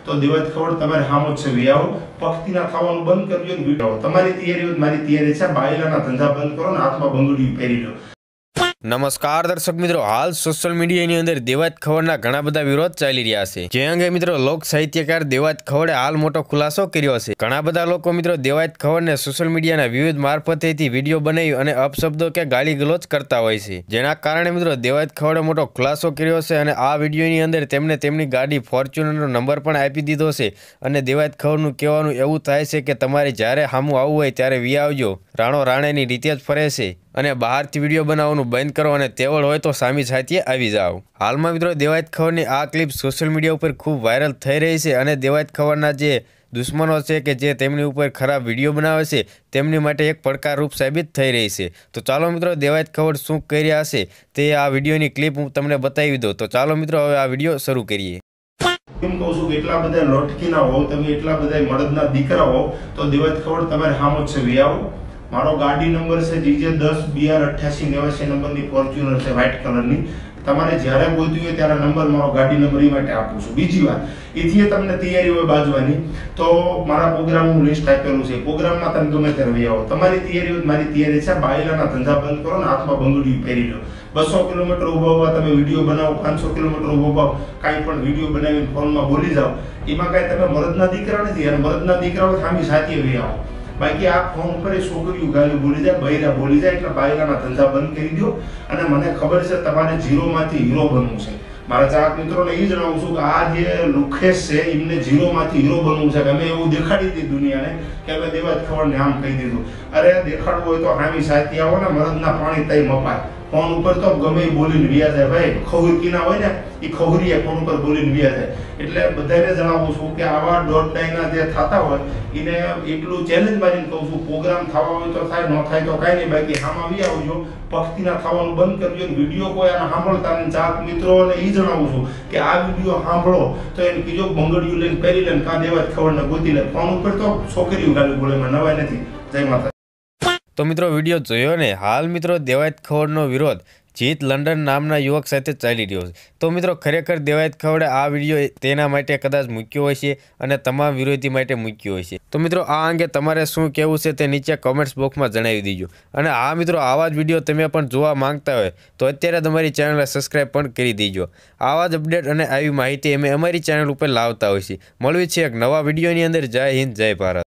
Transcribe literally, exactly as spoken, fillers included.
તો દેવાયત ખવડ તમારે હામો છે વિયાવો પક્ષતીના થવાનું બંધ કરજો ને વિડીયો તમારી તૈયારી હોય મારી તૈયારી છે બાયલાના ધંધા બંધ કરો ને હાથમાં બંગડીયું પહેરી લો। नमस्कार दर्शक मित्रों, हाल सोशल मीडिया अंदर देवायत खवड़ना घણા બધા વિરોધ ચાલી રહ્યા છે। જે અંગે મિત્રો લોક સાહિત્યકાર દેવાયત ખવડે હાલ મોટો ખુલાસો કર્યો છે। ઘણા બધા લોકો મિત્રો દેવાયત ખવડને સોશિયલ મીડિયાના વિવિધ મારફતેથી વિડીયો બનાવી અને અપશબ્દો કે ગાલી ગલોચ કરતા હોય છે, જેના કારણે મિત્રો દેવાયત ખવડે મોટો ખુલાસો કર્યો છે અને આ વિડીયોની અંદર તેમને તેમની ગાડી ફોર્ચ્યુનરનો નંબર પણ આપી દીધો છે અને દેવાયત ખવડનું કહેવાનું એવું થાય છે કે તમારે જ્યારે સામું આવવું હોય ત્યારે વી આવજો, રાણો રાણેની રીતે જ ફરે છે અને બહારથી વિડીયો બનાવવાનું બંધ કરો અને તેવળ હોય તો સામી સાહિત્ય આવી જાઓ। હાલમાં મિત્રો દેવાયત ખવડની આ ક્લિપ સોશિયલ મીડિયા ઉપર ખૂબ વાયરલ થઈ રહી છે અને દેવાયત ખવડના જે દુશ્મનો છે કે જે તેમની ઉપર ખરાબ વિડીયો બનાવે છે તેમની માટે એક પડકારરૂપ સાબિત થઈ રહી છે। તો ચાલો મિત્રો દેવાયત ખવડ શું કરી રહ્યા છે તે આ વિડીયોની ક્લિપ હું તમને બતાવી દઉં। તો ચાલો મિત્રો હવે આ વિડીયો શરૂ કરીએ। એમ કહું છું કે એટલા બધા લોટકીના હો તમે, એટલા બધા મરદના દીકરા હો તો દેવાયત ખવડ તમારે હામો છે વિયાવો। मारो गाड़ी नंबर से डीजे दस बी आर अठासी नेवासी नंबर की फॉर्च्यूनर से व्हाइट कलर की तमारे ज्यारे बोलती हुए त्यारे नंबर मारो गाड़ी नंबर ई माटे आपू छुं। बीजी वात एथी तमने तैयारी होय बाजवानी तो मारा प्रोग्राम નું લિસ્ટ આપેલું છે, પ્રોગ્રામ માં તમે ગમે ત્યારે આવી આવો। તમારી તૈયારી હોય મારી તૈયારી છે બાયલાના ધંધા બંધ કરો ને હાથમાં બંગડીયું પહેરી લો। બસો કિલોમીટર ઊભા ઊભા તમે વિડીયો બનાવો, પાંચસો કિલોમીટર ઊભા ઊભા કાઈ પણ વિડીયો બનાવીને ફોનમાં બોલી જાઓ, એમાં કાઈ તમે મરદના દીકરા નથી અને મરદના દીકરાઓ સામી સાથી આવી આવો। बाकी आप फोन पर छोकरियों गाली बोली जाए, बहिरा बोली जाए એટલે બાયલાના ધંધા બંધ કરી દો અને મને ખબર છે તમારે ઝીરો માંથી હીરો બનવું છે। મારા ચાહક મિત્રોને એ જણાવું છું કે આ જે લુખેશ છે એમને ઝીરો માંથી હીરો બનવું છે। અમે એવું દેખાડી દીધું દુનિયાને કે અમે દેવાયત ખવડને આમ કહી દીધું, અરે દેખાડવું હોય તો હામી સાથી આવો ને મરદના પાણી તઈ મપાય। फोन ऊपर तो गमे बोलीने व्या जाए भाई, खहुरकीना होय ने ई खहुरीए फोन पर बोलीने व्या जाए। એટલે બધાને જણાવું છું કે આવા દોઢ ડાયના જે થાતા હોય એને એટલું ચેલેન્જ મારીને કહું છું પ્રોગ્રામ થવા હોય તો થાય, ન થાય તો કાઈ નહીં, બાકી હામાં આવી આવજો, પક્ષતીના થવાનું બંધ કરજો। વિડિયો કોઈ આને સાંભળતા ને ચાહક મિત્રોને ઈ જણાવું છું કે આ વિડિયો સાંભળો તો એને કીજો બંગડીયું લઈને પહેરી લે કા દેવાયત ખવડને ગોતી લે। ફોન ઉપર તો છોકરીઓ ગાલી બોલે માં નવાય નથી। જય માતા। तो मित्रों वीडियो जोयो ने हाल मित्रों देवायत खवड़नो विरोध जीत लंडन नामना युवक साथे चाली रह्यो छे। तो मित्रों खरेखर देवायत खवड़े आ विडियो तेना माटे कदाच मूक्यो होय छे अने तमाम विरोधी माटे मूक्यो होय छे। तो मित्रों आ अंगे तमारे शुं कहेवुं छे ते नीचे कमेंट्स बॉक्स में जणावी दीजो। अने आ मित्रों आवा ज विडियो तमे पण जोवा मांगता होय तो अत्यारे तमारी चेनल सब्सक्राइब पण करी दीजो। आवा ज अपडेट अने आवी माहिती अमे अमारी चेनल उपर लावता होय छे। मळवी छे एक नवा विडियोनी अंदर। जय हिंद, जय भारत।